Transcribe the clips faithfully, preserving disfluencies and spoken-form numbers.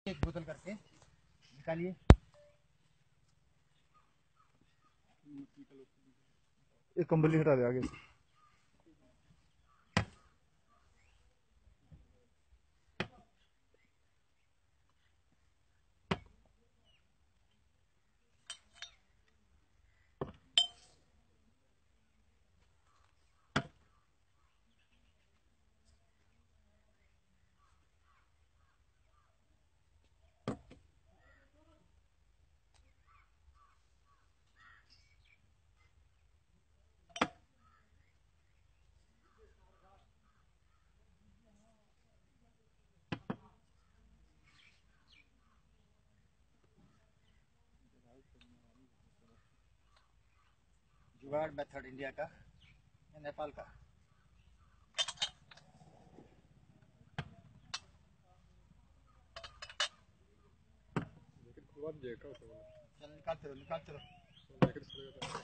एक बोतल करके निकालिए। एक कंबली हटा दे आगे से। जुगाड़ मेथड इंडिया का या नेपाल का? चल निकालते रहो निकालते रहो।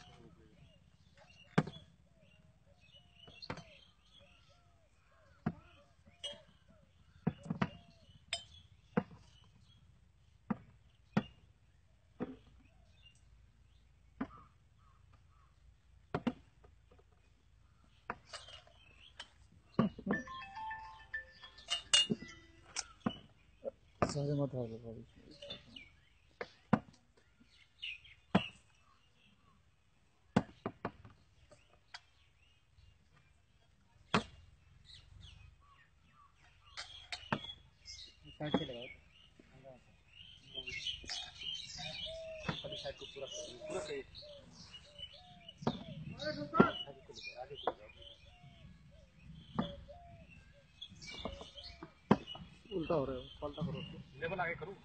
सारे मत हार भाई। साइड से लगाओ, साइड को पूरा पूरा सही। आगे को ले उल्टा हो रहा है, पलटा करो। लेवल आगे करूँ।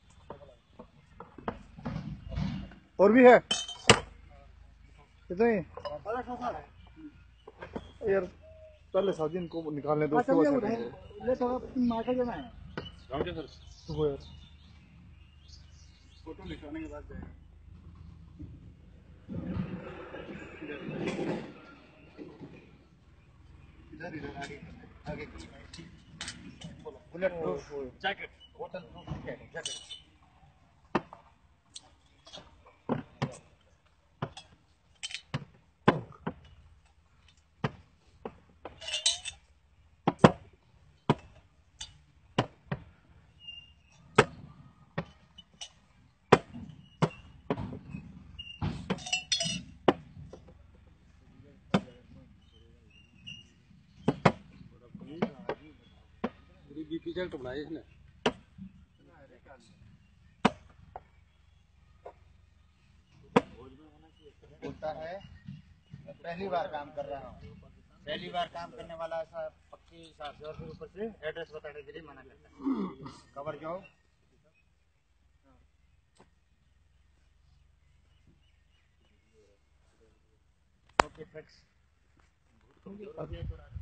और भी है कितने यार, पहले साजिन को निकालने दो, उसके बाद ले थोड़ा मार्केट जाना है। राम के सर सुबह यार फोटो निकालने के बाद जाएगा। इधर इधर आगे आगे बोलो। Bulletproof jacket, waterproof jacket. BP jacket बनाई इसने होता है। पहली बार काम कर रहा हूँ, पहली बार काम करने वाला ऐसा पक्की हिसाब से, और फिर ऊपर से एड्रेस बताने के लिए मना करता है। कवर जाओ। Okay fix.